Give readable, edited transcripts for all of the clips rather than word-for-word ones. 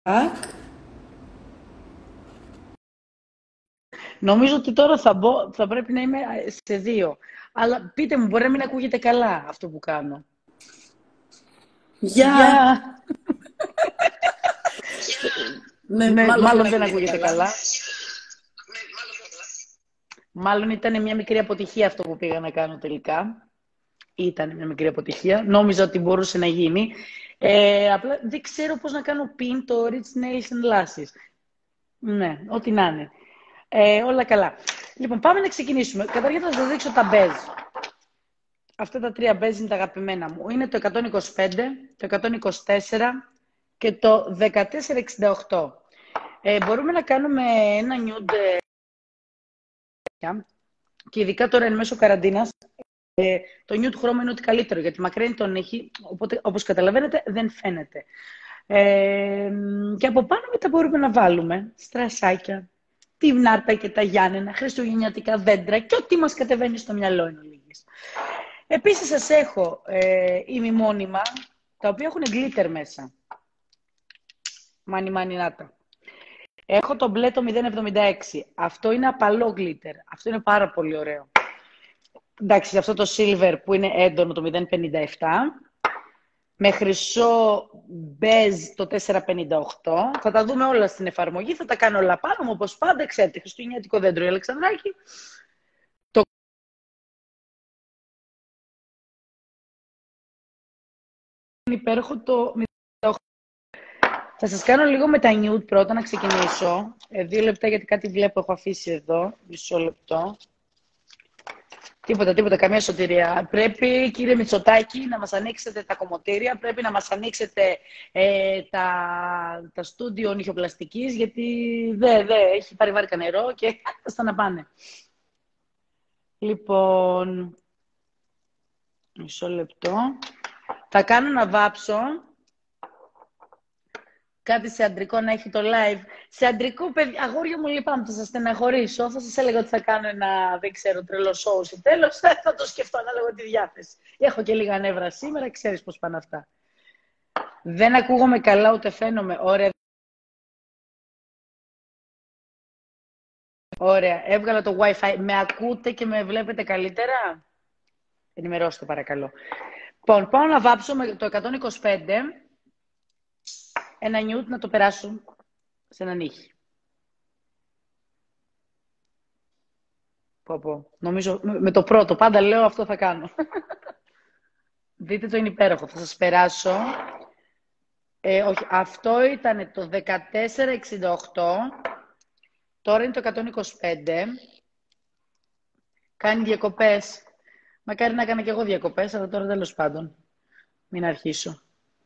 Ακ. Νομίζω ότι τώρα θα πρέπει να είμαι σε δύο. Αλλά πείτε μου, μπορεί να μην ακούγεται καλά αυτό που κάνω. Γεια! Γεια! Ναι, Ναι, μάλλον δεν μάλλον δεν ακούγεται ακούγεται καλά. καλά. Μάλλον ήταν μια μικρή αποτυχία αυτό που πήγα να κάνω τελικά. Ήταν μια μικρή αποτυχία. Νόμιζα ότι μπορούσε να γίνει. Απλά δεν ξέρω πώς να κάνω pin το Rich Nails and Lashes. Ναι, ό,τι να είναι. Όλα καλά. Λοιπόν, πάμε να ξεκινήσουμε. Καταρχήν θα σας δείξω τα μπέζ. Αυτά τα τρία μπέζ είναι τα αγαπημένα μου. Είναι το 125, το 124 και το 1468. Μπορούμε να κάνουμε ένα nude και ειδικά τώρα εν μέσω καραντίνας. Το nude χρώμα είναι ό,τι καλύτερο, γιατί μακραίνει τον έχει, οπότε όπως καταλαβαίνετε δεν φαίνεται. Και από πάνω μετά μπορούμε να βάλουμε στρασάκια, τη Νάρτα και τα Γιάννενα, χριστουγεννιάτικα δέντρα και ό,τι μας κατεβαίνει στο μυαλό είναι λίγες. Επίσης σας έχω ημιμόνιμα, τα οποία έχουν γκλίτερ μέσα. Μάνι νάτα. Έχω το μπλε το 076. Αυτό είναι απαλό γκλίτερ. Αυτό είναι πάρα πολύ ωραίο. Εντάξει, αυτό το silver που είναι έντονο το 057. Με χρυσό μπέζ το 458. Θα τα δούμε όλα στην εφαρμογή. Θα τα κάνω όλα πάνω μου, όπως πάντα. Ξέρετε, χριστουγεννιάτικο δέντρο η Αλεξανδράκη. Το υπέροχο το 058. Θα σας κάνω λίγο με τα nude πρώτα να ξεκινήσω. 2 λεπτά γιατί κάτι βλέπω έχω αφήσει εδώ. Μισό λεπτό. Τίποτα, καμία σωτηρία. Πρέπει, κύριε Μητσοτάκη, να μας ανοίξετε τα κομμωτήρια, πρέπει να μας ανοίξετε τα στούντιο νυχιοπλαστικής, γιατί έχει πάρει βάρκα νερό και θα να πάνε. Λοιπόν, μισό λεπτό. Θα κάνω να βάψω. Κάτι σε αντρικό να έχει το live. Σε αντρικό, παιδιά, αγόρια μου, λυπάμαι, θα σας στεναχωρήσω. Θα σας έλεγα ότι θα κάνω ένα, δεν ξέρω, τρελό σοου στο τέλος. Θα το σκεφτώ ανάλογα τη διάθεση. Έχω και λίγα νεύρα σήμερα, ξέρεις πώς πάνε αυτά. Δεν ακούγομαι καλά, ούτε φαίνομαι. Ωραία. Ωραία. Έβγαλα το Wi-Fi. Με ακούτε και με βλέπετε καλύτερα? Ενημερώστε παρακαλώ. Λοιπόν, πάω να βάψω με το 125. Ένα nude να το περάσω σε έναν ήχη. Νομίζω με το πρώτο. Πάντα λέω αυτό θα κάνω. Δείτε το είναι υπέροχο. Θα σας περάσω. Όχι, αυτό ήταν το 1468. Τώρα είναι το 125. Κάνει διακοπές. Μακάρι να κάνω κι εγώ διακοπές, αλλά τώρα τέλος πάντων. Μην αρχίσω.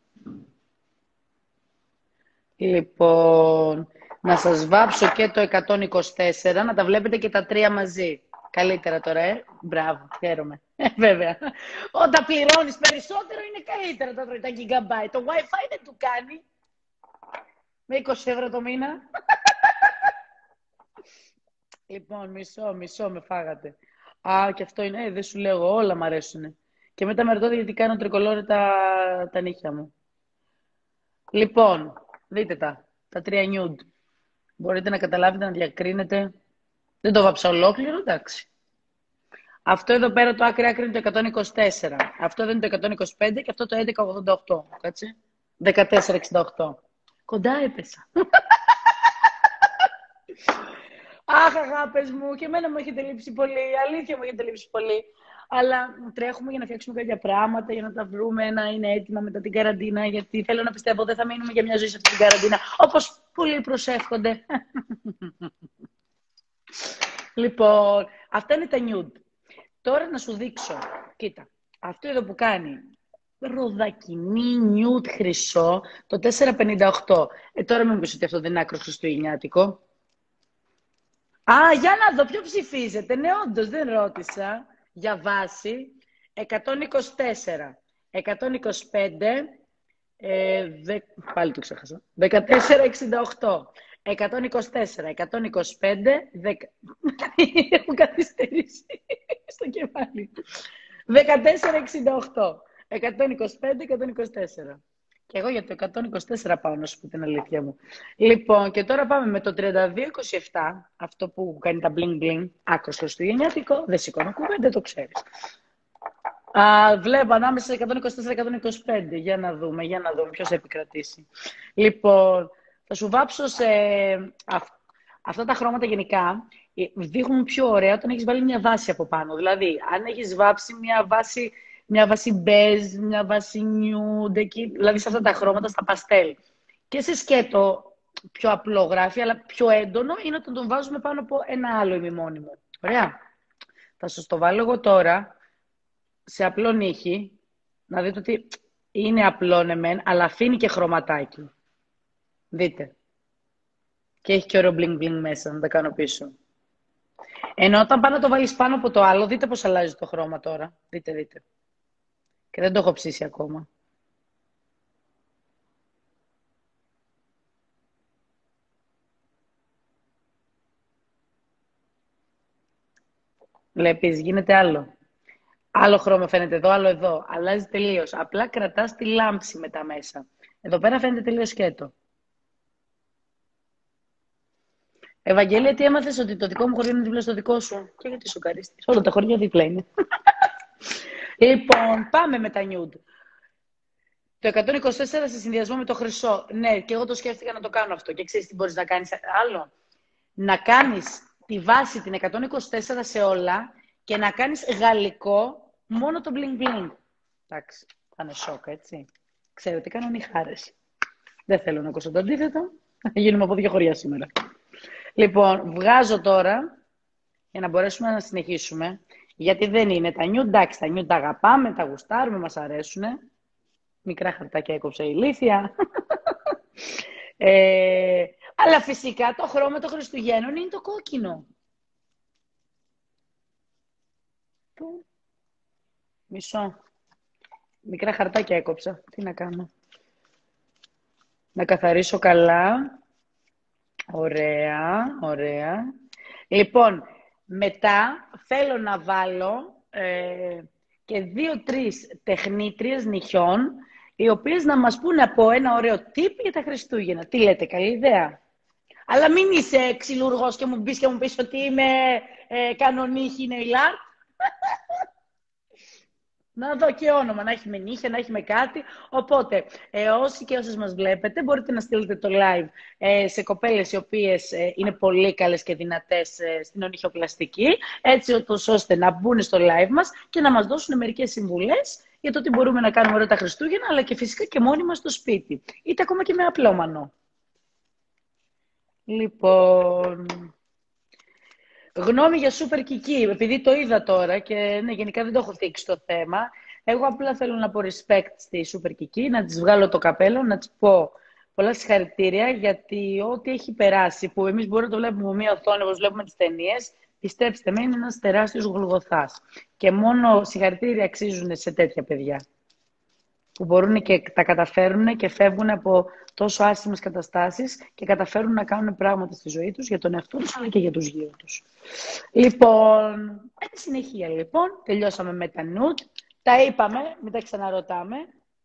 Λοιπόν, να σας βάψω και το 124, να τα βλέπετε και τα τρία μαζί. Καλύτερα τώρα, Μπράβο, χαίρομαι. Βέβαια. Όταν πληρώνεις περισσότερο είναι καλύτερα τα gigabyte. Το Wi-Fi δεν του κάνει. Με 20 ευρώ το μήνα. Λοιπόν, μισό με φάγατε. Και αυτό είναι, δεν σου λέω, όλα μ' αρέσουν. Και μετά με ρωτάτε γιατί κάνω τρικολόρε τα νύχια μου. Λοιπόν, δείτε τα τρία nude. Μπορείτε να καταλάβετε, να διακρίνετε. Δεν το βάψα ολόκληρο, εντάξει. Αυτό εδώ πέρα το άκρη είναι το 124. Αυτό εδώ είναι το 125 και αυτό το 1188. Κάτσε. 1468. Κοντά έπεσα. Αχ, αγάπες μου, και εμένα μου έχετε λείψει πολύ. Αλήθεια μου έχετε λείψει πολύ. Αλλά τρέχουμε για να φτιάξουμε κάποια πράγματα, για να τα βρούμε, να είναι έτοιμα μετά την καραντίνα. Γιατί θέλω να πιστεύω δεν θα μείνουμε για μια ζωή σε αυτή την καραντίνα. Όπως πολλοί προσεύχονται. Λοιπόν, αυτά είναι τα nude. Τώρα να σου δείξω. Κοίτα, αυτό εδώ που κάνει ροδακινή, nude χρυσό, το 458. Τώρα μην πεις ότι αυτό δεν είναι άκρο χριστουγεννιάτικο. Για να δω, ποιο ψηφίζετε. Ναι, όντως, δεν ρώτησα. Για βάση, 124, 125, πάλι το ξέχασα, 1468, 124, 125, 10... Έχω καθυστερήσει στο κεφάλι. 1468, 125, 124. Και εγώ για το 124 πάω, να σου πω την αλήθεια μου. Λοιπόν, και τώρα πάμε με το 3227, αυτό που κάνει τα bling bling, άκρος χριστουγεννιάτικο, δεν σηκώνω κουβέντα, το ξέρεις. Βλέπω ανάμεσα σε 124-125. Για να δούμε ποιος θα επικρατήσει. Λοιπόν, θα σου βάψω σε αυτά τα χρώματα γενικά. Δείχνουν πιο ωραία όταν έχεις βάλει μια βάση από πάνω. Δηλαδή, αν έχεις βάψει μια βάση μπέζ, μια βάση nude, δηλαδή σε αυτά τα χρώματα, στα παστέλ. Και σε σκέτο πιο απλό γράφει, αλλά πιο έντονο είναι όταν τον βάζουμε πάνω από ένα άλλο ημιμόνιμο. Ωραία. Θα σας το βάλω εγώ τώρα σε απλό νύχι, να δείτε ότι είναι απλό ναι μεν, αλλά αφήνει και χρωματάκι. Δείτε. Και έχει και ωραίο bling bling μέσα, να τα κάνω πίσω. Ενώ όταν πάει να το βάλεις πάνω από το άλλο, δείτε πώς αλλάζει το χρώμα τώρα. Δείτε. Και δεν το έχω ψήσει ακόμα. Βλέπεις, γίνεται άλλο. Άλλο χρώμα φαίνεται εδώ, άλλο εδώ. Αλλάζει τελείως. Απλά κρατάς τη λάμψη μετά μέσα. Εδώ πέρα φαίνεται τελείως σκέτο. Ευαγγέλια, τι έμαθες ότι το δικό μου χωριό είναι δίπλα στο δικό σου? Και γιατί σου καρίστηκες? Όλα τα χωριά δίπλα είναι. Λοιπόν, πάμε με τα nude. Το 124 σε συνδυασμό με το χρυσό. Ναι, και εγώ το σκέφτηκα να το κάνω αυτό. Και ξέρεις τι μπορείς να κάνεις άλλο? Να κάνεις τη βάση την 124 σε όλα και να κάνεις γαλλικό μόνο το bling bling. Εντάξει, θα είναι σοκ, έτσι. Ξέρω τι κάνουν οι χάρες. Δεν θέλω να ακούσω το αντίθετο. Θα γίνουμε από δύο χωριά σήμερα. Λοιπόν, βγάζω τώρα για να μπορέσουμε να συνεχίσουμε. Γιατί δεν είναι τα νιου, εντάξει, τα νιου τα αγαπάμε, τα γουστάρουμε, μας αρέσουν. Μικρά χαρτάκια έκοψε η ηλίθεια. Αλλά φυσικά το χρώμα των Χριστουγέννων είναι το κόκκινο. Μισό. Μικρά χαρτάκια έκοψα. Τι να κάνω? Να καθαρίσω καλά. Ωραία. Λοιπόν, μετά θέλω να βάλω και 2-3 τεχνίτριες νυχιών, οι οποίες να μας πούνε από ένα ωραίο tip για τα Χριστούγεννα. Τι λέτε, καλή ιδέα? Αλλά μην είσαι ξυλουργός και μου πεις ότι είμαι κανονίχη νεϊλάρ. Να δω και όνομα, να έχει με νύχια, να έχει με κάτι. Οπότε, όσοι και όσες μας βλέπετε, μπορείτε να στείλετε το live σε κοπέλες οι οποίες είναι πολύ καλές και δυνατές στην ονυχιοπλαστική, έτσι ώστε να μπουν στο live μας και να μας δώσουν μερικές συμβουλές για το τι μπορούμε να κάνουμε ωραία τα Χριστούγεννα, αλλά και φυσικά και μόνοι μας στο σπίτι. Είτε ακόμα και με απλόμανο. Λοιπόν... Γνώμη για Super Kiki, επειδή το είδα τώρα και ναι, γενικά δεν το έχω θίξει το θέμα. Εγώ απλά θέλω να πω respect στη Super Kiki, να της βγάλω το καπέλο, να της πω πολλά συγχαρητήρια, γιατί ό,τι έχει περάσει, που εμείς μπορούμε να το βλέπουμε από μία οθόνη, όπως βλέπουμε τις ταινίες, πιστέψτε με, είναι ένας τεράστιος γολγοθάς. Και μόνο συγχαρητήρια αξίζουν σε τέτοια παιδιά, που μπορούν και τα καταφέρουν και φεύγουν από τόσο άσχημες καταστάσεις και καταφέρουν να κάνουν πράγματα στη ζωή τους για τον εαυτό τους αλλά και για τους γύρω τους. Λοιπόν, με τη συνεχεία λοιπόν, τελειώσαμε με τα nude, τα είπαμε, μην τα ξαναρωτάμε.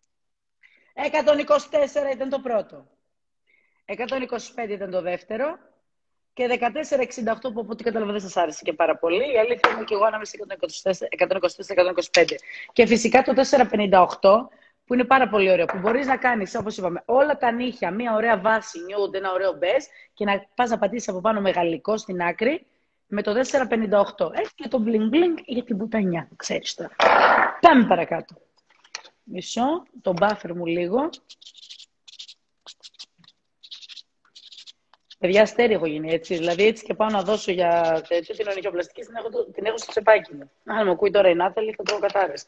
124 ήταν το πρώτο, 125 ήταν το δεύτερο και 1468 που από ό,τι κατάλαβα δεν σας άρεσε και πάρα πολύ. Η αλήθεια είναι και εγώ ανάμεσα 124-125. Και φυσικά το 458 που είναι πάρα πολύ ωραίο, που μπορείς να κάνεις, όπως είπαμε, όλα τα νύχια, μια ωραία βάση nude, ένα ωραίο μπες και να πας να πατήσεις από πάνω με γαλλικό στην άκρη με το 458. Έχει και το bling bling για την πουτανιά, ξέρεις τώρα. Πάμε παρακάτω. Μισό, το buffer μου λίγο. Παιδιά, αστέρι έχω γίνει έτσι. Δηλαδή, έτσι και πάω να δώσω για τέτοιο την ονυχιοπλαστική, την έχω στο τσεπάκι μου. Αν με ακούει τώρα η Νάταλη, θα τρώω κατάρρες.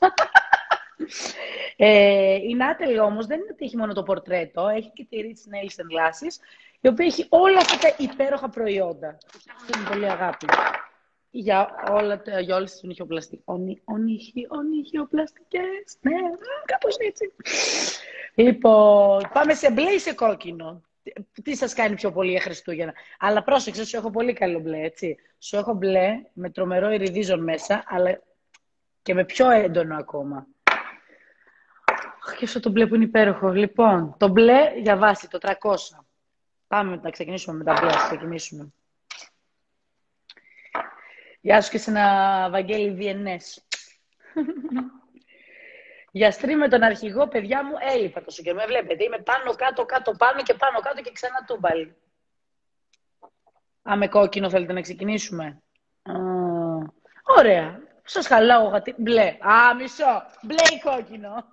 Η Νάταλη όμως δεν είναι ότι έχει μόνο το πορτρέτο, έχει και τη Rich Nails and Lashes, η οποία έχει όλα αυτά τα υπέροχα προϊόντα. Αυτή είναι πολύ αγάπη. Για όλες τις ονυχιοπλαστικές. Ονυχιοπλαστικές. Ναι, κάπως έτσι. Λοιπόν, πάμε σε μπλε ή σε κόκκινο. Τι σας κάνει πιο πολύ για Χριστούγεννα? Αλλά πρόσεξε, σου έχω πολύ καλό μπλε, έτσι. Σου έχω μπλε με τρομερό ιριδίζον μέσα, αλλά και με πιο έντονο ακόμα. Και αυτό το μπλε που είναι υπέροχο. Λοιπόν, το μπλε για βάση, το 300. Πάμε να ξεκινήσουμε με τα μπλε, να ξεκινήσουμε. Γεια σου και σε ένα Βαγγέλη Βιενές. Για stream με τον αρχηγό, παιδιά μου, έλειπα τόσο και με βλέπετε. Είμαι πάνω, κάτω, κάτω, πάνω και πάνω, κάτω και ξανά τούμπαλι. Με κόκκινο θέλετε να ξεκινήσουμε. Ωραία. Σας χαλάω, γατί. Μπλε. Μισό. Μπλε ή κόκκινο.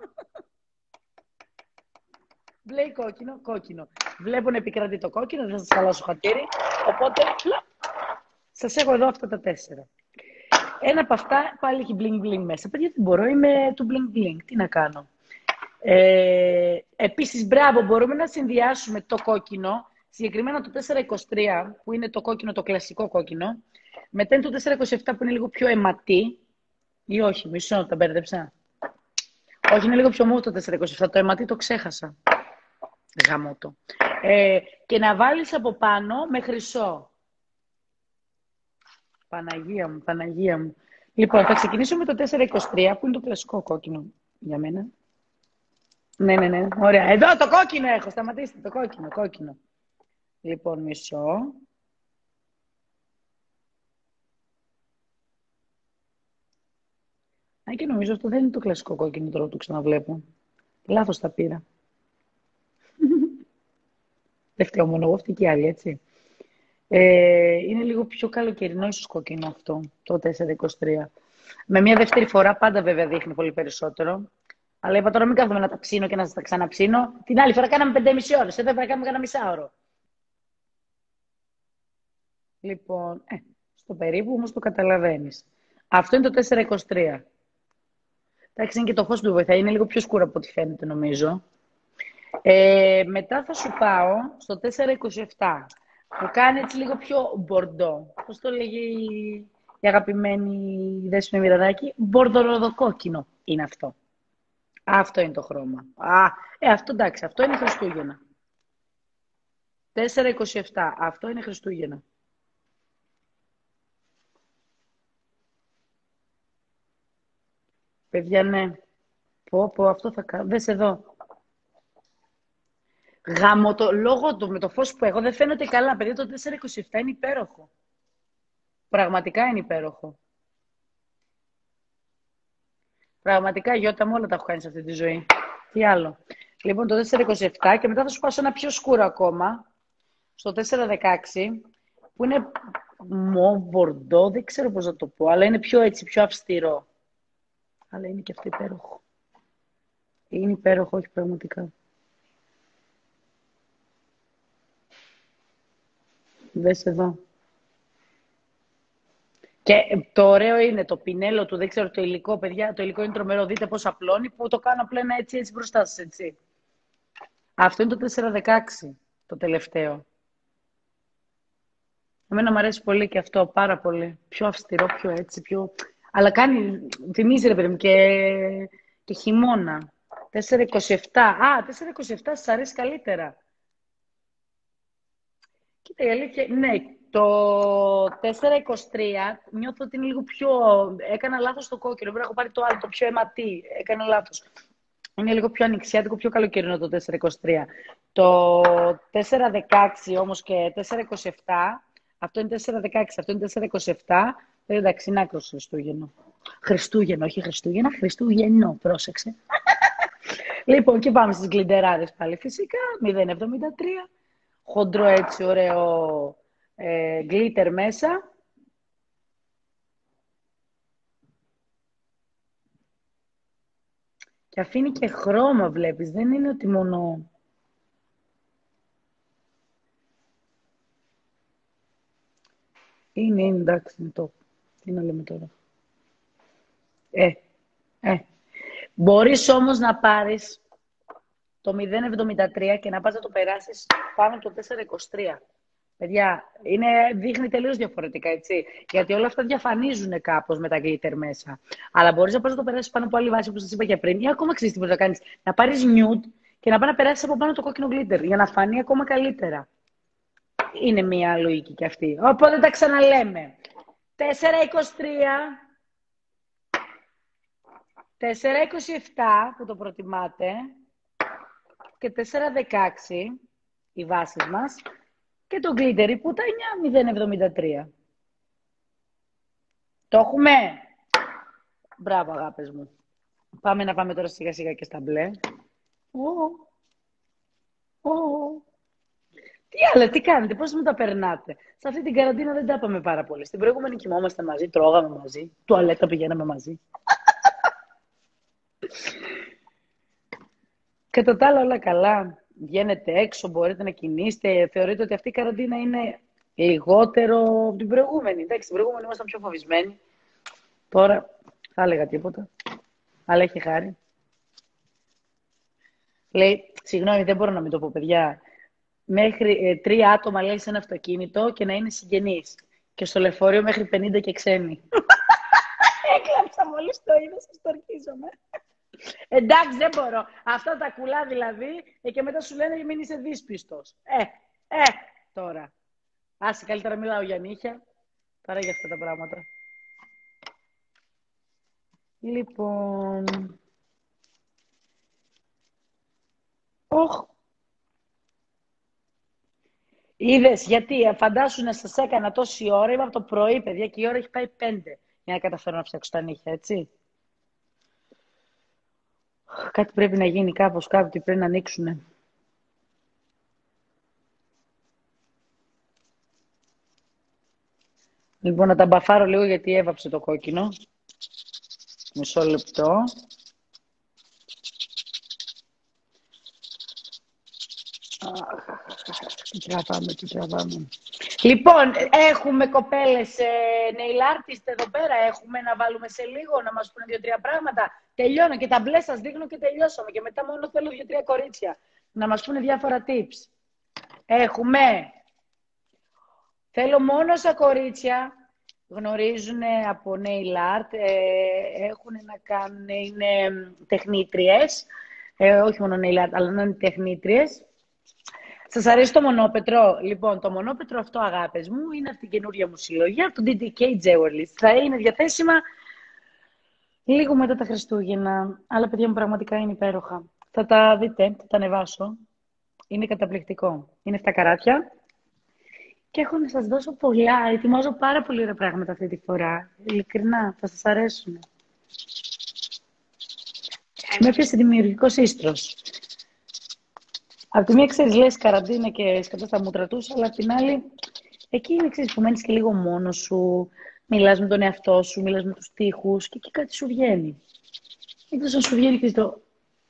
Μπλε ή κόκκινο. Κόκκινο. Βλέπω να επικρατεί το κόκκινο, δεν θα σας χαλάσω χατήρι. Οπότε, σας έχω εδώ αυτά τα 4. Ένα από αυτά πάλι έχει bling bling μέσα. Παιδιά, δεν μπορώ, είμαι του bling bling. Τι να κάνω. Επίσης, μπράβο, μπορούμε να συνδυάσουμε το κόκκινο, συγκεκριμένα το 423, που είναι το κόκκινο, το κλασικό κόκκινο, μετά είναι το 427 που είναι λίγο πιο αιματί, ή όχι, μισό, τα μπέρδεψα. Όχι, είναι λίγο πιο μούτο το 427, το αιματί το ξέχασα. Γαμώτο. Και να βάλεις από πάνω με χρυσό. Παναγία μου, Παναγία μου. Λοιπόν, θα ξεκινήσω με το 423, που είναι το κλασικό κόκκινο για μένα. Ναι. Ωραία. Εδώ το κόκκινο έχω. Σταματήστε. Το κόκκινο. Λοιπόν, μισό. Και νομίζω αυτό δεν είναι το κλασικό κόκκινο, τώρα το ξαναβλέπω. Λάθος τα πήρα. Δεν φταίω μόνο εγώ, αυτή και η άλλη, έτσι. Είναι λίγο πιο καλοκαιρινό ίσως κόκκινο αυτό, το 423. Με μια δεύτερη φορά πάντα βέβαια δείχνει πολύ περισσότερο. Αλλά είπα τώρα μην κάθομαι να τα ψήνω και να σας τα ξαναψήνω. Την άλλη φορά κάναμε 5,5 ώρες, εδώ θα κάνουμε κανένα μισάωρο. Λοιπόν, στο περίπου όμως το καταλαβαίνεις. Αυτό είναι το 423. Εντάξει, είναι και το φως που βοηθάει, είναι λίγο πιο σκούρο από ό,τι φαίνεται νομίζω. Μετά θα σου πάω στο 427, που κάνει έτσι λίγο πιο μπορντό. Πώς το λέγει η αγαπημένη Δέσποινα Μοιραδάκη, μπορδοροδοκόκκινο είναι αυτό. Αυτό είναι το χρώμα. Αυτό εντάξει, αυτό είναι Χριστούγεννα. 427, αυτό είναι Χριστούγεννα. Παιδιά, ναι. Πω, αυτό θα κάνω. Δες εδώ. Γάμο το λόγο του με το φως που έχω δεν φαίνεται καλά. Παιδιά, το 427 είναι υπέροχο. Πραγματικά είναι υπέροχο. Πραγματικά, Γιώτα μου, όλα τα έχω κάνει σε αυτή τη ζωή. Τι άλλο. Λοιπόν, το 427 και μετά θα σου πάω σε ένα πιο σκούρο ακόμα. Στο 416, που είναι μπορντό, δεν ξέρω πώς να το πω, αλλά είναι πιο έτσι, πιο αυστηρό. Αλλά είναι και αυτό υπέροχο. Είναι υπέροχο, όχι πραγματικά. Δες εδώ. Και το ωραίο είναι το πινέλο του, δεν ξέρω το υλικό, παιδιά, το υλικό είναι τρομερό, δείτε πώς απλώνει, που το κάνω απλά ένα έτσι μπροστά σας, έτσι. Αυτό είναι το 416, το τελευταίο. Εμένα μου αρέσει πολύ και αυτό, πάρα πολύ. Πιο αυστηρό, πιο έτσι, πιο... Αλλά κάνει, θυμίζει ρε παιδί μου και χειμώνα. 427, 427 σας αρέσει καλύτερα. Κοίτα, η αλήθεια, ναι, το 423 νιώθω ότι είναι λίγο πιο... Έκανα λάθος το κόκκινο, πρέπει να έχω πάρει το άλλο, το πιο αιματί. Έκανα λάθος. Είναι λίγο πιο ανοιξιάτικο, πιο καλοκαιρινό το 423. Το 416 όμως και 427, αυτό είναι 416, αυτό είναι 427, εντάξει, είναι άκρος Χριστούγεννο. Χριστούγεννο, όχι Χριστούγεννα, Χριστούγεννο, πρόσεξε. Λοιπόν, και πάμε στις γκλιντεράδες πάλι φυσικά, 0,73. Χοντρό έτσι, ωραίο γκλίτερ μέσα. Και αφήνει και χρώμα, βλέπεις. Δεν είναι ότι μόνο... Είναι εντάξει, είναι το... Τι να λέμε τώρα. Μπορείς όμως να πάρεις το 0,73 και να πας να το περάσεις πάνω το 4,23. Παιδιά, δείχνει τελείως διαφορετικά, έτσι. Γιατί όλα αυτά διαφανίζουν κάπως με τα glitter μέσα. Αλλά μπορείς να πας να το περάσεις πάνω από άλλη βάση, όπως σας είπα και πριν. Ή ακόμα ξέρεις τι μπορείς να κάνεις. Να πάρεις nude και να πας να περάσεις από πάνω το κόκκινο glitter, για να φανεί ακόμα καλύτερα. Είναι μία λογική κι αυτή. Οπότε τα ξαναλέμε. 4,23. 4,27 που το προτιμάτε και 4,16 οι βάσεις μας και το γκλίτερι που τα 9,073. Το έχουμε. Μπράβο αγάπες μου. Πάμε να πάμε τώρα σιγά σιγά και στα μπλε. Τι άλλα, τι κάνετε, πώς μου τα περνάτε. Σε αυτή την καραντίνα δεν τα είπαμε πάρα πολύ. Στην προηγούμενη κοιμόμαστε μαζί, τρώγαμε μαζί, τουαλέτα πηγαίναμε μαζί. Κατά τα άλλα όλα καλά. Βγαίνετε έξω, μπορείτε να κινείστε. Θεωρείτε ότι αυτή η καραντίνα είναι λιγότερο από την προηγούμενη. Εντάξει, την προηγούμενη ήμασταν πιο φοβισμένοι. Τώρα θα έλεγα τίποτα. Αλλά έχει χάρη. Λέει, συγγνώμη, δεν μπορώ να μην το πω, παιδιά. Μέχρι 3 άτομα, λέει, σε ένα αυτοκίνητο και να είναι συγγενείς. Και στο λεωφορείο μέχρι 50 και ξένοι. Έκλαψα μόλις το είδα, σας το αρχίζομαι. Εντάξει, δεν μπορώ. Αυτά τα κουλά δηλαδή, και μετά σου λένε μην είσαι δύσπιστος. Τώρα. Άσε, καλύτερα μιλάω για νύχια, παρά για αυτά τα πράγματα. Λοιπόν... Είδες, γιατί φαντάσου να σας έκανα τόση ώρα, είμαι από το πρωί, παιδιά, και η ώρα έχει πάει 5 για να καταφέρω να ψάξω τα νύχια, έτσι. Κάτι πρέπει να γίνει κάπως, κάτι πρέπει να ανοίξουνε. Λοιπόν, να τα μπαφάρω λίγο γιατί έβαψε το κόκκινο. Μισό λεπτό. Τι τραβάμε. Λοιπόν, έχουμε κοπέλες nail artist εδώ πέρα. Έχουμε να βάλουμε σε λίγο, να μας πούνε 2-3 πράγματα. Τελειώνω και τα μπλε σας δείχνω και τελειώσαμε. Και μετά μόνο θέλω 2-3 κορίτσια να μας πούνε διάφορα tips. Έχουμε. Θέλω μόνο στα κορίτσια. Γνωρίζουν από nail art. Έχουν να κάνουν, είναι τεχνίτριες. Όχι μόνο nail art, αλλά να είναι τεχνίτριες. Σας αρέσει το μονόπετρο? Λοιπόν, το μονόπετρο αυτό, αγάπες μου, είναι αυτή η καινούργια μου συλλογή από το DDK Jewelry. Θα είναι διαθέσιμα λίγο μετά τα Χριστούγεννα. Αλλά, παιδιά μου, πραγματικά είναι υπέροχα. Θα τα δείτε, θα τα ανεβάσω. Είναι καταπληκτικό. Είναι 7 καράτια. Και έχω να σας δώσω πολλά. Ετοιμάζω πάρα πολύ ωραία πράγματα αυτή τη φορά. Ειλικρινά, θα σας αρέσουν. Με έπιασε δημιουργικός ίστρος. Απ' τη μία, ξέρεις, λες καραντίνα και σκατά στα μούτρα τους, αλλά απ' την άλλη, εκεί είναι, ξέρεις, που μένεις και λίγο μόνος σου, μιλάς με τον εαυτό σου, μιλάς με τους τοίχους και εκεί κάτι σου βγαίνει. Εκτός αν σου βγαίνει και το...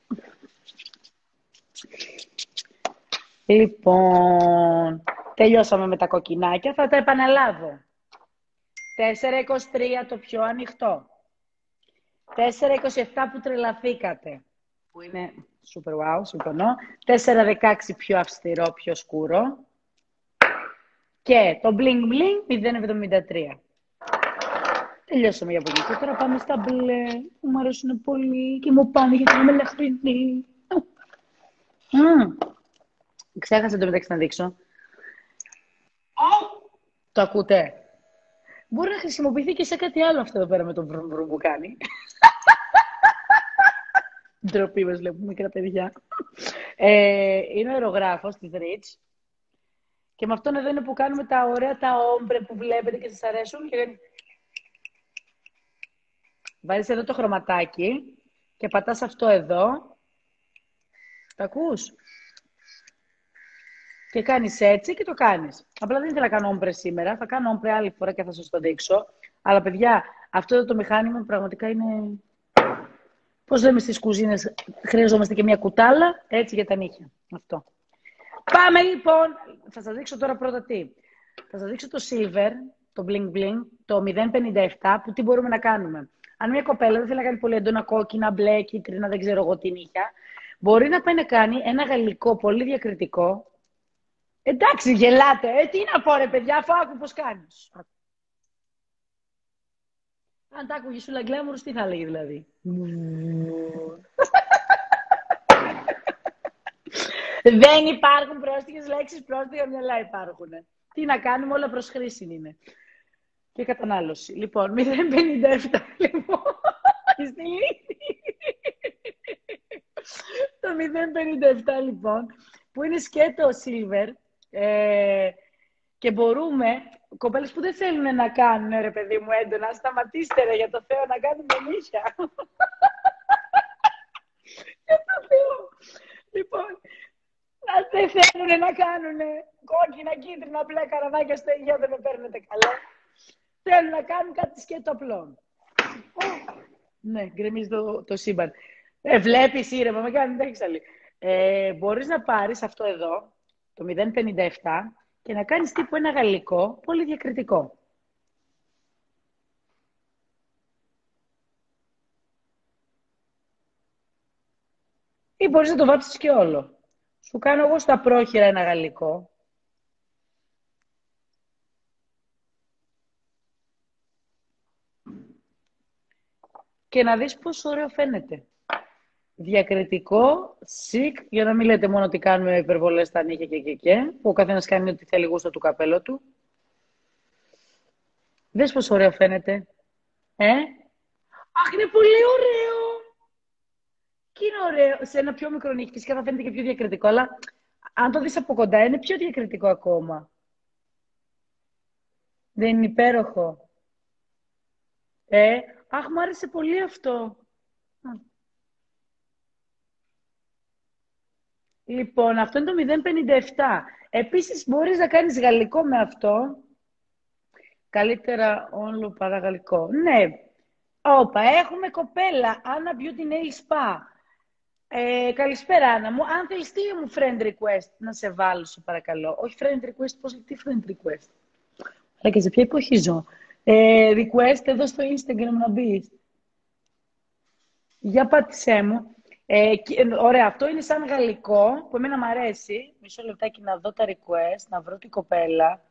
Λοιπόν, τελειώσαμε με τα κοκκινάκια, θα τα επαναλάβω. 4,23 το πιο ανοιχτό. 4,27 που τρελαθήκατε, που είναι super wow, συμφωνώ. 4,16 πιο αυστηρό, πιο σκούρο. Και το bling bling 0,73. Τελειώσαμε για πολύ. Και τώρα πάμε στα μπλε, που μου αρέσουν πολύ και μου πάνε γιατί είμαι λαχρινή. Ξέχασα το μεταξύ να δείξω. Το ακούτε? Μπορεί να χρησιμοποιηθεί και σε κάτι άλλο αυτό εδώ πέρα με το βρουν βρουν που κάνει. Ντροπή μας, βλέπουμε μικρά παιδιά. Είναι ο αερογράφος της Rich. Και με αυτόν εδώ είναι που κάνουμε τα ωραία τα όμπρε που βλέπετε και σας αρέσουν. Και... βάζεις εδώ το χρωματάκι και πατάς αυτό εδώ. Τα ακούς? Και κάνεις έτσι και το κάνεις. Απλά δεν ήθελα να κάνω όμπρε σήμερα. Θα κάνω όμπρε άλλη φορά και θα σας το δείξω. Αλλά παιδιά, αυτό εδώ το μηχάνημα πραγματικά είναι... πώς λέμε στις κουζίνες, χρειαζόμαστε και μια κουτάλα, έτσι για τα νύχια. Αυτό. Πάμε λοιπόν, θα σας δείξω τώρα πρώτα τι. Θα σας δείξω το silver, το bling bling, το 0,57, που τι μπορούμε να κάνουμε. Αν μια κοπέλα δεν θέλει να κάνει πολύ έντονα κόκκινα, μπλε, κίτρινα, δεν ξέρω εγώ τι νύχια, μπορεί να πάει να κάνει ένα γαλλικό πολύ διακριτικό. Εντάξει, γελάτε, τι να πω ρε παιδιά, αφού άκου πώς κάνεις. Αν τα άκουγε σου Γκλάμουρους, τι θα έλεγε δηλαδή. Δεν υπάρχουν πρόστιχες λέξεις, πρόστιχα μυαλά υπάρχουν. Τι να κάνουμε, όλα προς χρήση είναι. Και κατανάλωση. Λοιπόν, 0,57 λοιπόν. Το 0,57 λοιπόν, που είναι σκέτο silver, και μπορούμε, κοπέλες που δεν θέλουν να κάνουν, ρε παιδί μου, έντονα, σταματήστε ρε, για το Θεό, να κάνουμε νύχια. Για το Θεό. Λοιπόν, αν δεν θέλουν να κάνουν κόκκινα, κίτρινα, μπλε καραβάκια στο Αιγαίο, δεν με παίρνετε καλό. Θέλουν να κάνουν κάτι σκέτο απλό. Ναι, γκρεμίζει το σύμπαν. Βλέπεις ήρεμα, με κάνει τέξαλη. Μπορείς να πάρεις αυτό εδώ, το 0,57, και να κάνεις τύπου ένα γαλλικό, πολύ διακριτικό. Ή μπορείς να το βάψεις και όλο. Σου κάνω εγώ στα πρόχειρα ένα γαλλικό. Και να δεις πόσο ωραίο φαίνεται. Διακριτικό, sick, για να μην λέτε μόνο ότι κάνουμε υπερβολές στα νύχια και, που ο καθένας κάνει ό,τι θέλει γούστο του καπέλο του. Δες πόσο ωραίο φαίνεται. Αχ, είναι πολύ ωραίο. Και είναι ωραίο. Σε ένα πιο μικρό νύχι, φυσικά θα φαίνεται και πιο διακριτικό, αλλά αν το δεις από κοντά, είναι πιο διακριτικό ακόμα. Δεν είναι υπέροχο. Αχ, μου άρεσε πολύ αυτό. Λοιπόν, αυτό είναι το 0,57. Επίσης, μπορείς να κάνεις γαλλικό με αυτό. Καλύτερα όλο παρά γαλλικό. Ναι. Όπα, έχουμε κοπέλα. Anna Beauty Nail Spa. Καλησπέρα, Άννα μου. Αν θέλεις, τι μου friend request να σε βάλω, σου παρακαλώ. Όχι friend request, τι friend request. Αλλά και σε ποια εποχή ζω. Request εδώ στο Instagram να μπεις. Για πάτησέ μου. Ωραία, αυτό είναι σαν γαλλικό, που εμένα μου αρέσει. Μισό λεπτάκι να δω τα request, να βρω την κοπέλα.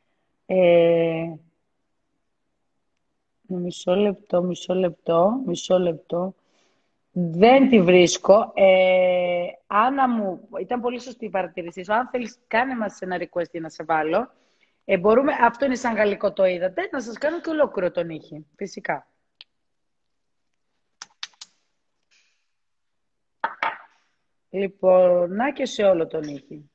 Μισό λεπτό. Δεν τη βρίσκω. Άννα μου, ήταν πολύ σωστή η παρατήρησή σου. Αν θέλεις, κάνε μας ένα request για να σε βάλω. Μπορούμε, αυτό είναι σαν γαλλικό, το είδατε, να σας κάνω και ολόκληρο τον ήχη, φυσικά. Λοιπόν, να και σε όλο τον ήχη.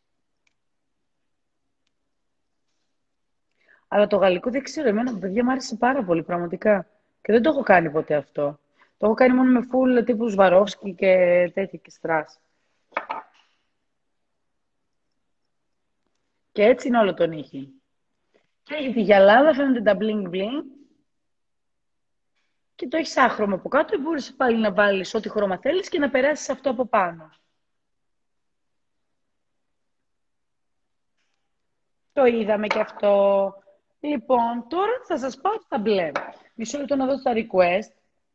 Αλλά το γαλλικό δεν ξέρω, εμένα παιδιά μου άρεσε πάρα πολύ, πραγματικά. Και δεν το έχω κάνει ποτέ αυτό. Το έχω κάνει μόνο με φουλ τύπου Σβαρόφσκι και τέτοια και στρας. Και έτσι είναι όλο τον ήχη. Και έχει τη γυαλάδα, φαίνονται τα bling bling. Και το έχεις άχρωμο από κάτω, μπορείς πάλι να βάλεις ό,τι χρώμα θέλεις και να περάσεις αυτό από πάνω. Το είδαμε και αυτό. Λοιπόν, τώρα θα σας πάω στα μπλε. Μισό λεπτό να δω στα request.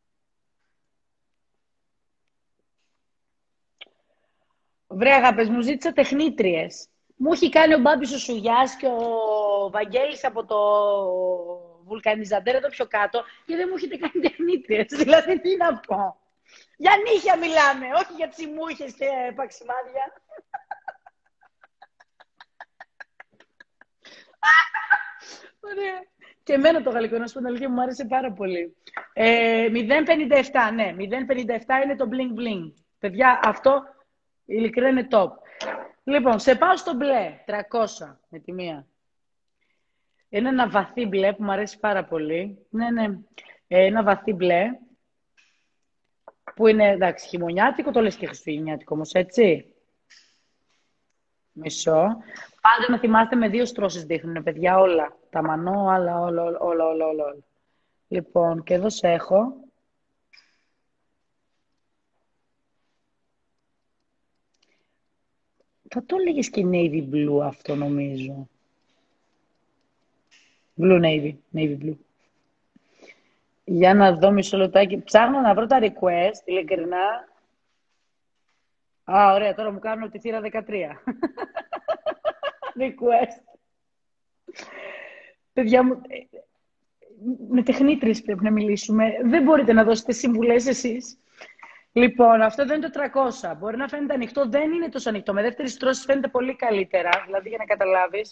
Βρε αγάπες, μου ζήτησα τεχνίτριες. Μου έχει κάνει ο Μπάμπης ο Σουγιάς και ο Βαγγέλης από το βουλκανιζαντέρ εδώ πιο κάτω και δεν μου έχετε κάνει τεχνίτριες. Δηλαδή, τι να πω. Για νύχια μιλάμε, όχι για τσιμούχες και παξιμάδια. Ωραία. Και εμένα το γαλλικό, να σου πω την αλήθεια, μου άρεσε πάρα πολύ. 0,57, ναι. 0,57 είναι το bling bling. Παιδιά, αυτό ειλικρινά είναι top. Λοιπόν, σε πάω στο μπλε. 300 με τη μία. Είναι ένα βαθύ μπλε που μου αρέσει πάρα πολύ. Ναι. Ένα βαθύ μπλε. Που είναι, εντάξει, χειμωνιάτικο. Το λες και χριστουγεννιάτικο όμως, έτσι. Μισό. Πάντα να θυμάστε με 2 στρώσεις δείχνουν, παιδιά, όλα. Τα μανώ, όλα. Λοιπόν, και εδώ σε έχω. Θα το έλεγες και navy blue αυτό, νομίζω. Blue navy blue. Για να δω μισό λεπτάκι. Ψάχνω να βρω τα request, ειλικρινά. Ωραία, τώρα μου κάνουν τη θύρα 13. Request. Παιδιά μου, με τεχνίτριες πρέπει να μιλήσουμε. Δεν μπορείτε να δώσετε συμβουλές εσείς. Λοιπόν, αυτό εδώ είναι το 300. Μπορεί να φαίνεται ανοιχτό, δεν είναι τόσο ανοιχτό. Με δεύτερη στρώση φαίνεται πολύ καλύτερα, δηλαδή για να καταλάβεις.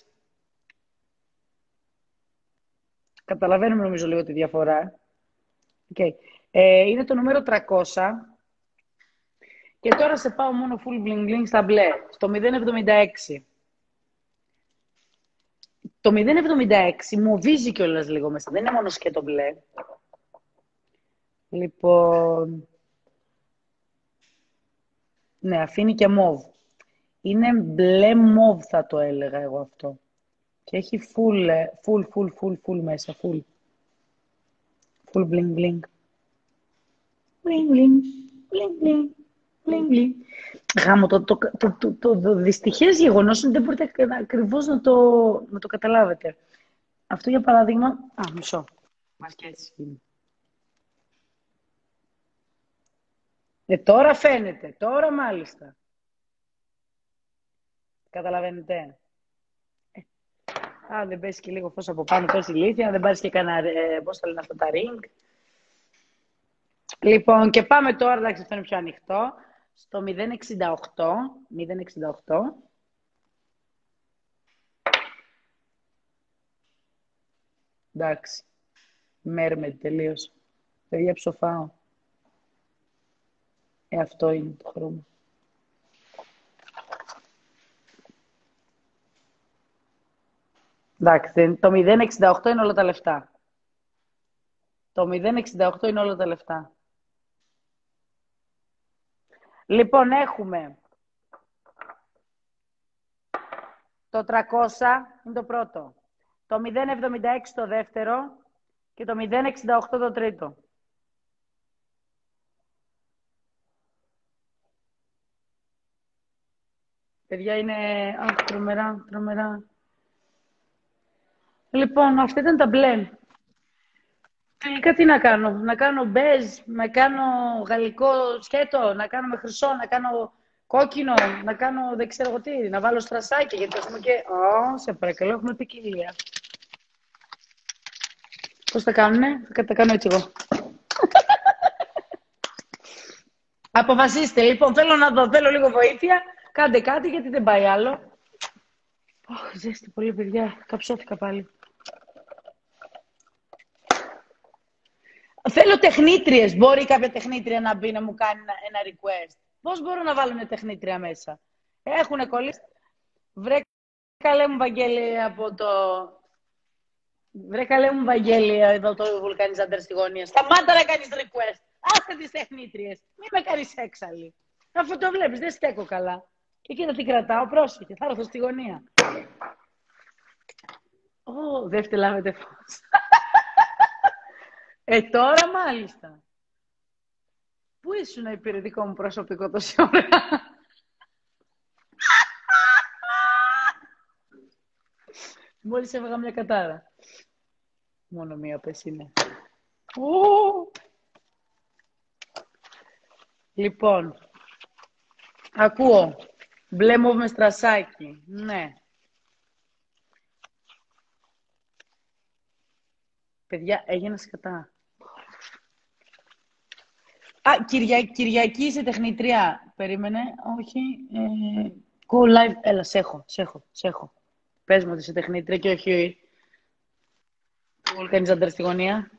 Καταλαβαίνουμε νομίζω λίγο τη διαφορά. Okay. Είναι το νούμερο 300. Και τώρα σε πάω μόνο full bling bling στα μπλε. Στο 0,76. Το 0,76 μου βίζει κιόλας λίγο μέσα. Δεν είναι μόνο σκέτο μπλε. Λοιπόν... Ναι, αφήνει και μόβ. Είναι μπλε μόβ θα το έλεγα εγώ αυτό. Και έχει full μέσα. Full bling bling. Bling bling. Bling bling. Bling bling. Γάμο, το δυστυχές γεγονός είναι ότι δεν μπορείτε ακριβώς να το καταλάβετε. Αυτό για παράδειγμα... Α, μισό. Μας και έτσι είναι. Τώρα φαίνεται. Τώρα μάλιστα. Καταλαβαίνετε. Δεν πέσει και λίγο φως από πάνω, πέσει ηλίθεια. Δεν πάρεις και κανένα, πώς θα λένε αυτά τα ring. Λοιπόν, και πάμε τώρα, εντάξει, αυτό είναι πιο ανοιχτό. Στο 0,68. 0,68. Εντάξει. Μέρμετ, τελείωσε. Παιδιά, ψοφάω. Αυτό είναι το χρώμα. Εντάξει, το 0,68 είναι όλα τα λεφτά. Το 0,68 είναι όλα τα λεφτά. Λοιπόν, έχουμε το 300 είναι το πρώτο. Το 0,76 το δεύτερο και το 0,68 το τρίτο. Παιδιά, είναι τρομερά. Λοιπόν, αυτά ήταν τα μπλε. Τελικά τι να κάνω. Να κάνω μπέζ, να κάνω γαλλικό σκέτο, να κάνω με χρυσό, να κάνω κόκκινο, να κάνω δεν ξέρω εγώ τι, να βάλω στρασάκι, γιατί έχουμε και... σε παρακαλώ, έχουμε ποικιλία. Πώς θα κάνουνε, θα τα κάνω έτσι εγώ. Αποφασίστε, λοιπόν, θέλω να δω, θέλω λίγο βοήθεια. Κάντε κάτι, γιατί δεν πάει άλλο. Ζέστη πολύ, παιδιά, καψώθηκα πάλι. Θέλω τεχνίτριες. Μπορεί κάποια τεχνίτρια να μπει να μου κάνει ένα request. Πώς μπορώ να βάλω μια τεχνίτρια μέσα. Έχουνε κολλήσει. Βρε καλέ μου Βαγγέλη από το... Βρε καλέ μου Βαγγέλη εδώ το βουλκανιζάντερ στη γωνία. Σταμάτα να κάνεις request. Άστε τις τεχνίτριες. Μην με κάνεις έξαλλη. Αφού το βλέπεις δεν στέκω καλά. Και κοίτα τι κρατάω. Πρόσεχε. Θα έρθω στη γωνία. Δεν φτελάβετε φως. Τώρα μάλιστα. Πού ήσουν υπηρετικό μου προσωπικό τόση ώρα. Μόλις έβγα μια κατάρα. Μόνο μία πες είναι. Λοιπόν. Ακούω. Μπλε μοβ με στρασάκι. Ναι. Παιδιά, έγινα σκατά. Κυριακή είσαι τεχνητρία. Περίμενε, όχι. Go live. Έλα, σε έχω. Πες μου ότι είσαι τεχνητρία και όχι βουλκανιζάντερ στη γωνία.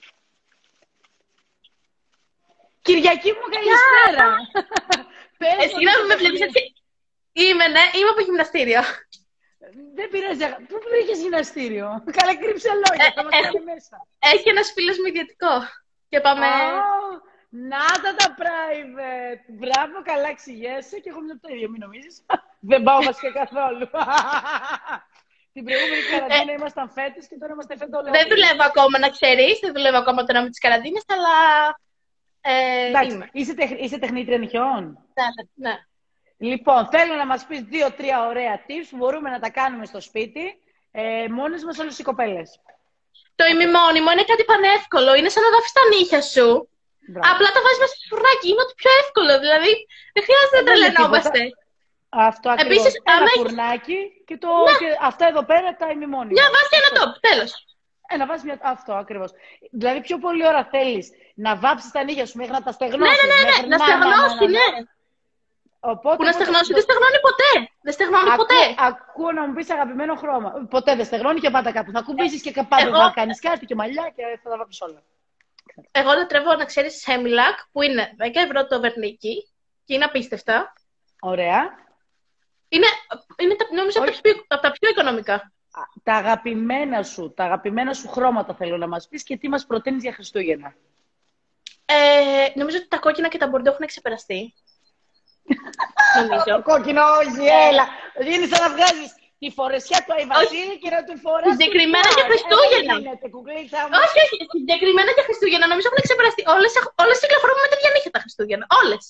Κυριακή μου, καλησπέρα. Συγγνώμη, με βλέπεις έτσι. Είμαι από γυμναστήριο. Δεν πειράζει. Πού βρήκες γυμναστήριο. Καλά, κρύψε λόγια. Θα μας κάνει μέσα. Έχει ένας φίλος μου ιδιωτικό. Και πάμε... Να τα private. Μπράβο, καλά εξηγέσαι και εγώ μια το ίδιο, μην νομίζεις. Δεν πάω βασικά καθόλου. Την προηγούμενη καραντίνα ήμασταν φέτες και τώρα είμαστε φέτος. Δεν δουλεύω ακόμα, να ξέρεις. Δεν δουλεύω ακόμα τώρα με τις καραντίνες, αλλά... Εντάξει, είσαι τεχνήτρια νυχιών. Ναι. Λοιπόν, θέλω να μας πεις 2-3 ωραία tips που μπορούμε να τα κάνουμε στο σπίτι, μόνες μας όλες οι κοπέλες. Το ημιμόνιμο είναι κάτι πανεύκολο. Είναι σαν να βάφεις τα νύχια σου. Μπράβο. Απλά το βάζεις μέσα στο φουρνάκι. Είναι ό,τι πιο εύκολο. Δηλαδή, δεν χρειάζεται να τρελαινόμαστε. Αυτό ακριβώς. Επίσης, ένα φουρνάκι και, και αυτά εδώ πέρα τα ημιμόνιμα. Μια βάση και ένα τόπ. Τέλος. Να βάζεις αυτό ακριβώς. Δηλαδή, πιο πολλή ώρα θέλεις να βάψεις τα νύχια σου μέχρι να τα στεγνώσεις. Ναι. Να στεγνώσει, ναι. Οπότε, που να στεγνώσει, δεν στεγνώνει ποτέ. Δεν στεγνώνει ποτέ. Ακούω να μου πεις αγαπημένο χρώμα. Ποτέ δεν στεγνώνει και πάντα κάπου. Θα κουμπίσεις και πάντα θα κάνεις κάτι και μαλλιά και θα τα βάψεις όλα. Εγώ λατρεύω, να ξέρεις, Hemlock, που είναι 10 € το βερνίκι και είναι απίστευτα. Ωραία. Είναι νομίζω από τα πιο οικονομικά. Τα αγαπημένα σου χρώματα θέλω να μας πεις και τι μας προτείνεις για Χριστούγεννα. Νομίζω ότι τα κόκκινα και τα μπορντό έχουν ξεπεραστεί. Νομίζω. Το κόκκινο, όχι, έλα. Είναι σαν να βγάζεις τη φορεσιά του Αϊβασίλη και να του φοράς. Συγκεκριμένα για Χριστούγεννα. Όχι, όχι. Συγκεκριμένα για Χριστούγεννα. Νομίζω έχουν ξεπεραστεί. Όλες κυκλοφορούν με τέτοια νύχια τα Χριστούγεννα. Όλες.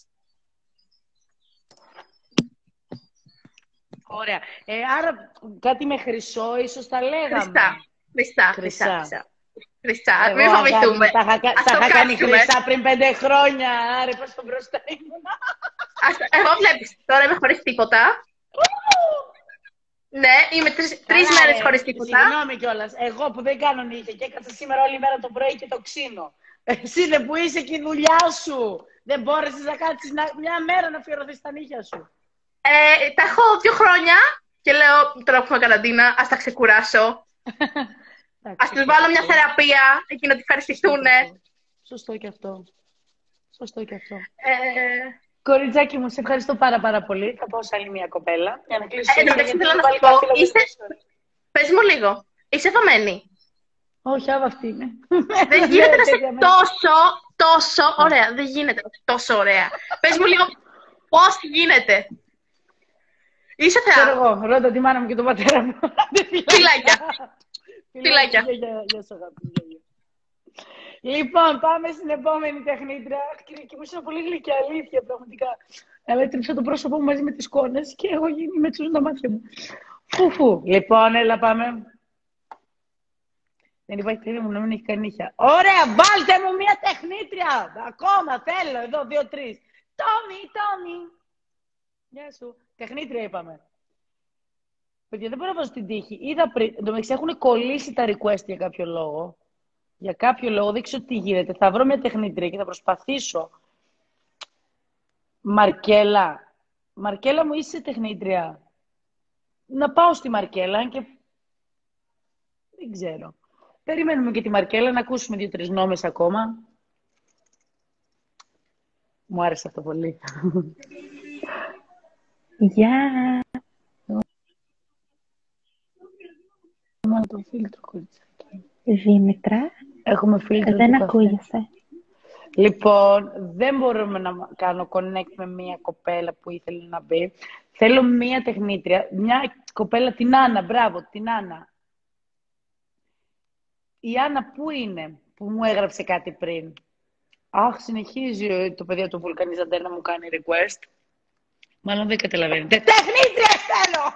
Ωραία. Άρα κάτι με χρυσό, ίσως τα λέγαμε. Χρυσά. Μην φοβηθούμε. Τα είχα κάνει χρυσά πριν 5 χρόνια. Άρα πόσο μπροστά ήμουν. Εγώ βλέπεις, τώρα είμαι χωρίς τίποτα. Ναι, είμαι 3 μέρες χωρίς τίποτα. Συγγνώμη κιόλας. Εγώ που δεν κάνω νύχια και έκατσα σήμερα όλη μέρα το πρωί και το ξύνω. Εσύ δεν που είσαι και η δουλειά σου. Δεν μπόρεσες να κάτσεις μια μέρα να αφιερωθείς στα νύχια σου. Τα έχω 2 χρόνια και λέω τώρα που έχουμε καραντίνα, ας τα ξεκουράσω. Ας τους βάλω μια θεραπεία, εκεί να τη ευχαριστηθούν. Σωστό και αυτό. Κοριτσάκι μου, σε ευχαριστώ πάρα πολύ. Θα πάω σε άλλη μια κοπέλα. Για να κλείσω. Εντάξει, θέλω να σου πω. Πες μου λίγο. Είσαι βαμμένη. Όχι, άβα αυτή είναι. Δεν γίνεται να είσαι τόσο ωραία. Δεν γίνεται τόσο ωραία. Πες μου λίγο πώς γίνεται. Είσαι θεά. Ξέρω εγώ, ρώτα τη μάνα μου και τον πατέρα μου. Φιλάκια. Γεια σου, αγάπη. Λοιπόν, πάμε στην επόμενη τεχνήτρια. Κυριακή μου, είσαι πολύ γλυκιά, αλήθεια, πραγματικά. Αλλά έτρεψα το πρόσωπό μου μαζί με τις κόνες και έχω γίνει με τσούν τα μάτια μου. Φουφου. Λοιπόν, έλα, πάμε. Δεν υπάρχει παιδί μου να μην έχει κάνει νύχια. Ωραία, βάλτε μου μια τεχνήτρια. Ακόμα θέλω, εδώ, 2-3. Τόμι. Γεια σου. Τεχνήτρια είπαμε. Παιδιά, δεν μπορώ να βάζω την τύχη. Είδα πριν, εντωμεταξύ έχουν κολλήσει τα request για κάποιο λόγο. Για κάποιο λόγο, δεν ξέρω τι γίνεται. Θα βρω μια τεχνήτρια και θα προσπαθήσω. Μαρκέλα μου, είσαι τεχνήτρια. Να πάω στη Μαρκέλα και... Δεν ξέρω. Περιμένουμε και τη Μαρκέλα να ακούσουμε 2-3 νόμες ακόμα. Μου άρεσε αυτό πολύ. Γεια! Μόνο το φίλτρο, κοριτσάκι. Δήμητρα, Έχουμε φίλτρο. δεν ακούγεσαι. Λοιπόν, δεν μπορούμε να κάνω connect με μία κοπέλα που ήθελε να μπει. Θέλω μία τεχνήτρια, μια κοπέλα, την Άννα, μπράβο, την Άννα. Η Άννα πού είναι, που μου έγραψε κάτι πριν. Αχ, συνεχίζει το παιδί του Βουλκανιζαντέρ να μου κάνει request. Μάλλον δεν καταλαβαίνετε. Τεχνήτριες θέλω!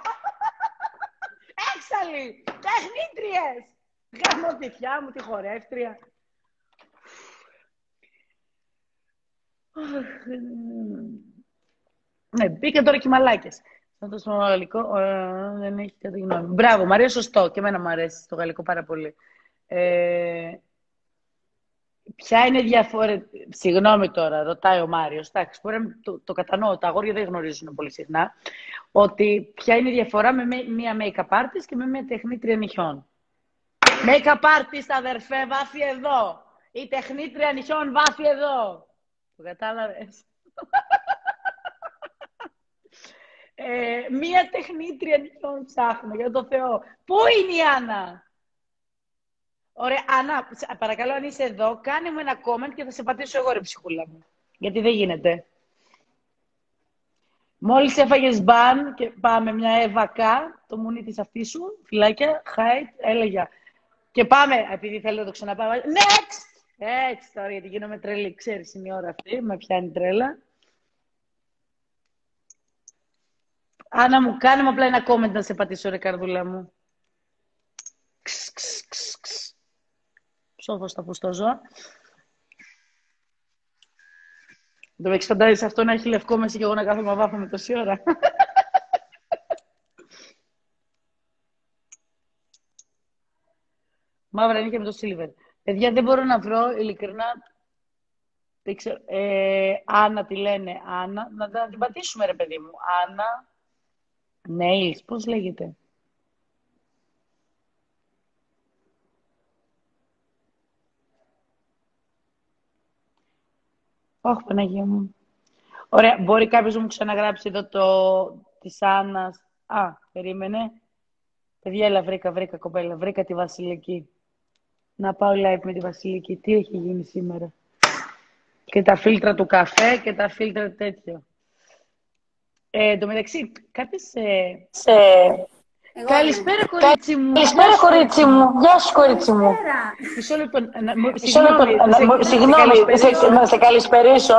Έξαλλοι! Τεχνήτριες! Γάμω τη θιά μου, τη χορεύτρια. Ναι, μπήκαν τώρα και οι μαλάκες. Να το στο γαλλικό, δεν έχει κάτι γνώμη. Μπράβο, μου αρέσει σωστό. Και εμένα μου αρέσει το γαλλικό πάρα πολύ. Ποια είναι διαφορετική. Συγγνώμη τώρα, ρωτάει ο Μάριος. Εντάξει, μπορεί να το κατανοώ. Τα αγόρια δεν γνωρίζουν πολύ συχνά. Ότι ποια είναι η διαφορά με μία make-up artist και με μία τεχνήτρια νυχιών. Make-up artist, αδερφέ, βάφει εδώ. Η τεχνήτρια νυχιών βάφει εδώ. Το κατάλαβες. Μία τεχνήτρια νυχιών ψάχνω, για το Θεό. Πού είναι η Άννα? Ωραία, Άννα, παρακαλώ αν είσαι εδώ, κάνε μου ένα comment και θα σε πατήσω εγώ, ρε ψυχούλα μου. Γιατί δεν γίνεται. Μόλις έφαγες μπαν και πάμε μια εβακά, το μουνί της αυτή σου, φυλάκια, χάιτ, έλεγα. Και πάμε, επειδή θέλω να το ξαναπάω. Next! Έτσι τώρα, γιατί γίνομαι τρελή. Ξέρεις, είναι η ώρα αυτή, με πιάνει τρέλα. Άννα μου, κάνε μου απλά ένα comment να σε πατήσω, ρε καρδούλα μου. Ψόφω στα πουστόζωα. Δεν με έχεις φαντάζεσαι αυτό να έχει λευκό μέση και εγώ να κάθομαι να βάφομαι τόση ώρα. Μαύρα νύχια με το silver. Παιδιά, δεν μπορώ να βρω, ειλικρινά, δεν ξέρω, Άννα τη λένε, Άννα, να την πατήσουμε ρε παιδί μου. Άννα, Nails, πώς λέγεται. Όχι, Παναγία μου. Ωραία, μπορεί κάποιος να μου ξαναγράψει εδώ το της Άννας. Α, περίμενε. Παιδιά, έλα, βρήκα κοπέλα. Βρήκα τη Βασιλική. Να πάω live με τη Βασιλική. Τι έχει γίνει σήμερα. Και τα φίλτρα του καφέ και τα φίλτρα τέτοιο. Εν τω μεταξύ, Καλησπέρα, κορίτσι μου. Καλησπέρα, κορίτσι μου. Γεια σου, κορίτσι μου. Μισό λεπτό. Συγγνώμη, να σε καλησπερίσω.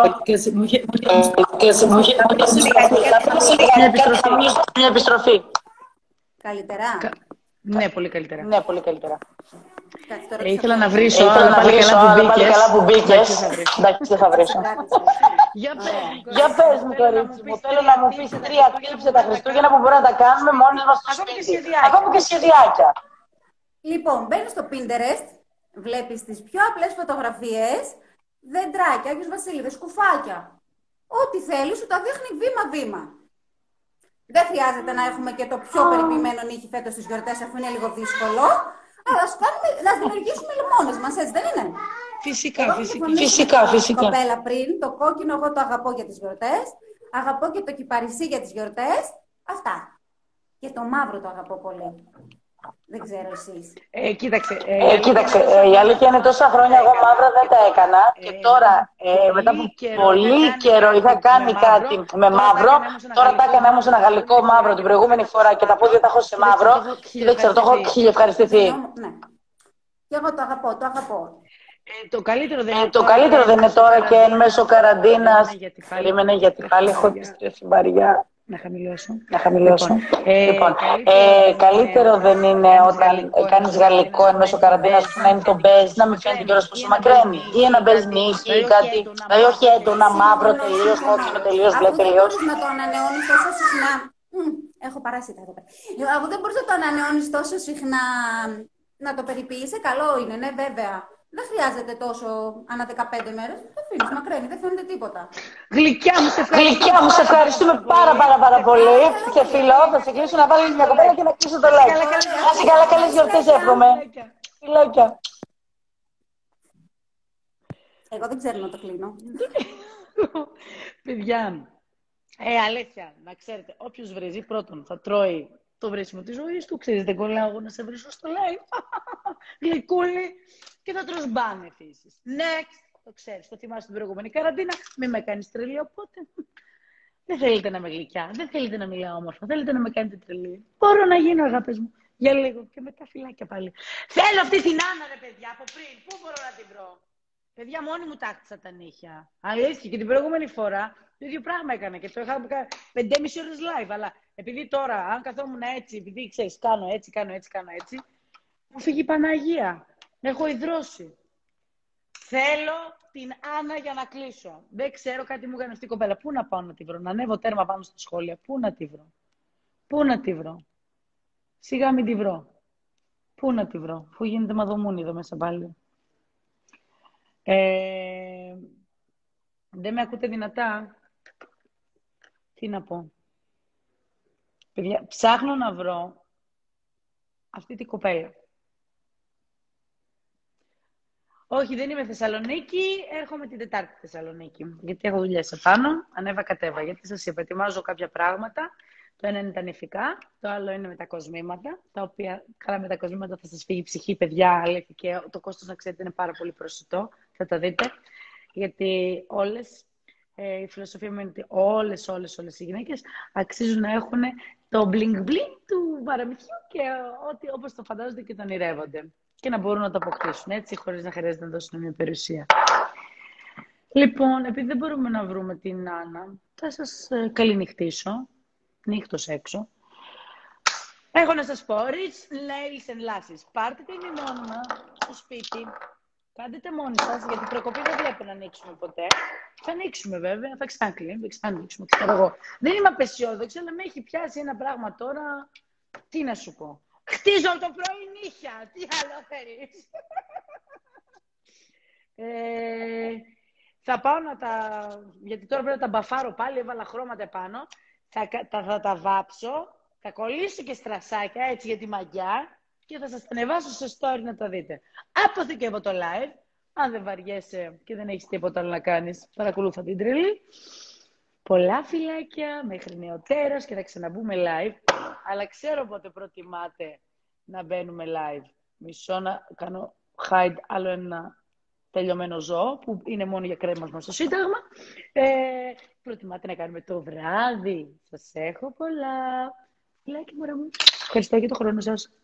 Μια επιστροφή. Καλύτερα. Ναι, πολύ καλύτερα. Ναι, πολύ καλύτερα. Ήθελα να βρίσω, αλλά πάλι καλά που μπήκες. Εντάξει, δεν θα βρίσω. Για πες μου, κορίτσι μου. Θέλω να μου πεις 3 tips τα Χριστούγεννα που μπορούμε να τα κάνουμε μόνοι μας στο σπίτι. Ακόμα και σχεδιάκια. Λοιπόν, μπαίνεις στο Pinterest, βλέπεις τις πιο απλές φωτογραφίες, δεντράκια, Άγιος Βασίλειδες, κουφάκια. Ό,τι θέλεις σου τα δείχνει βήμα-βήμα. Δεν χρειάζεται να έχουμε και το πιο περιποιημένο νύχι φέτος στις γιορτές, αφού είναι λίγο δύσκολο. Αλλά να δημιουργήσουμε μόνες μας, έτσι δεν είναι? Φυσικά. Κοπέλα πριν, το κόκκινο εγώ το αγαπώ για τις γιορτές. Αγαπώ και το κυπαρισί για τις γιορτές. Αυτά. Και το μαύρο το αγαπώ πολύ. Δεν ξέρω εσείς. Κοίταξε, η αλήθεια είναι τόσα χρόνια εγώ μαύρα δεν τα έκανα. Και τώρα, μετά από πολύ καιρό, είχα κάνει κάτι με μαύρο. Τώρα τα έκανα όμως ένα γαλλικό μαύρο την προηγούμενη φορά και τα πόδια τα έχω σε μαύρο. Και δεν ξέρω, το έχω χιλιευχαριστηθεί. Ναι. Και εγώ το αγαπώ. Το καλύτερο δεν είναι τώρα και εν μέσω καραντίνας. Περίμενε γιατί πάλι έχω επιστρέψει βαριά. Να χαμηλώσω. Λοιπόν, καλύτερο δεν είναι όταν κάνεις γαλλικό εν μέσω καραντίνας που να είναι το μπέζ, να μην φαίνεται κιόλας πόσο μακραίνει. Ή ένα μπέζ νύχι ή κάτι. Δηλαδή όχι έντονα, μαύρο τελείως, κόκκινο τελείως, μπλε τελείως. Αφού δεν μπορείς να το ανανεώνεις τόσο συχνά. Έχω παράσιτα εδώ πέρα. Αφού δεν μπορείς να το ανανεώνεις τόσο συχνά, να το περιποιείσαι, καλό είναι, ναι, βέβαια. Δεν χρειάζεται τόσο ανά 15 μέρες. Το αφήνεις μακραίνει, δεν φαίνεται τίποτα. Γλυκιά μου, σε ευχαριστούμε πάρα πολύ. Και φίλο, θα σε κλείσω να βάλω μια κοπέλα και να κλείσω το like. Άσε καλά, καλές γιορτές εύχομαι. Φιλάκια. Εγώ δεν ξέρω να το κλείνω. Παιδιά, αλήθεια, να ξέρετε, όποιος βρίζει πρώτον θα τρώει το βρίσιμο της ζωής του. Ξέρεις, δεν κολλάω εγώ να σε βρίσω στο live. Γλυκούλη. Και θα τρως μπάνε επίσης. Next. Το ξέρεις, το θυμάσαι την προηγούμενη καραντίνα. Μην με κάνεις τρελή, οπότε. Δεν θέλετε να είμαι γλυκιά. Δεν θέλετε να μιλάω όμορφα. Θέλετε να με κάνετε τρελή. Μπορώ να γίνω, αγάπες μου. Για λίγο. Και μετά φυλάκια πάλι. Θέλω αυτή την Άννα, ρε παιδιά, από πριν. Πού μπορώ να την βρω? Παιδιά, μόνη μου τάχτισα τα νύχια. Αλήθεια. Και την προηγούμενη φορά το ίδιο πράγμα έκανα. Και το είχα 5,5 ώρες live. Αλλά επειδή τώρα, αν καθόμουν έτσι, επειδή ξέρεις, κάνω έτσι, μου φύγει η Παναγία. Έχω υδρώσει. Θέλω την Άννα για να κλείσω. Δεν ξέρω, κάτι μου έκανε αυτή η κοπέλα. Πού να πάω να τη βρω? Να ανέβω τέρμα πάνω στα σχόλια. Πού να τη βρω? Σιγά μην τη βρω. Πού να τη βρω? Πού γίνεται μαδομούνι εδώ μέσα πάλι. Δεν με ακούτε δυνατά? Τι να πω? Παιδιά, ψάχνω να βρω αυτή την κοπέλα. Όχι, δεν είμαι Θεσσαλονίκη. Έρχομαι την Τετάρτη στη Θεσσαλονίκη. Γιατί έχω δουλειές επάνω. Ανέβα-κατέβα. Γιατί σας είπα, ετοιμάζω κάποια πράγματα. Το ένα είναι τα νηφικά, το άλλο είναι με τα κοσμήματα. Τα οποία, καλά, με τα κοσμήματα θα σας φύγει η ψυχή, παιδιά. Αλήθεια, και το κόστος, να ξέρετε, είναι πάρα πολύ προσιτό. Θα τα δείτε. Γιατί η φιλοσοφία μου είναι ότι όλες οι γυναίκες αξίζουν να έχουν το bling-bling του παραμυθιού και όπως το φαντάζονται και το ονειρεύονται. Και να μπορούν να το αποκτήσουν έτσι, χωρίς να χρειάζεται να δώσουν μια περιουσία. Λοιπόν, επειδή δεν μπορούμε να βρούμε την Άννα, θα σας καληνυχτήσω. Νύχτος έξω. Έχω να σας πω, Rich Nails and Lashes. Πάρτε την μόνιμα στο σπίτι. Κάντε τα μόνοι σας, γιατί προκοπή δεν βλέπω να ανοίξουμε ποτέ. Θα ανοίξουμε βέβαια, θα ξανανοίξουμε, ξέρω εγώ. Δεν είμαι απεσιόδοξη, αλλά με έχει πιάσει ένα πράγμα τώρα. Τι να σου πω? Χτίζω το πρωί νύχια. Τι άλλο θέλεις? Θα πάω να τα... Γιατί τώρα πρέπει να τα μπαφάρω πάλι, έβαλα χρώματα επάνω. Θα τα βάψω, θα κολλήσω και στρασάκια έτσι για τη μαγιά και θα σας τα ανεβάσω στο story να τα δείτε. Αποθηκεύω το live, Αν δεν βαριέσαι και δεν έχεις τίποτα άλλο να κάνεις, παρακολούθα την τρελή. Πολλά φιλάκια, μέχρι νεοτέρας και θα ξαναμπούμε live. Αλλά ξέρω πότε προτιμάτε να μπαίνουμε live. Μισό να κάνω hide άλλο ένα τελειωμένο ζώο, που είναι μόνο για κρέμασμα στο Σύνταγμα. Προτιμάτε να κάνουμε το βράδυ. Σας έχω πολλά. Φιλάκια, μωρά μου. Ευχαριστώ για το χρόνο σας.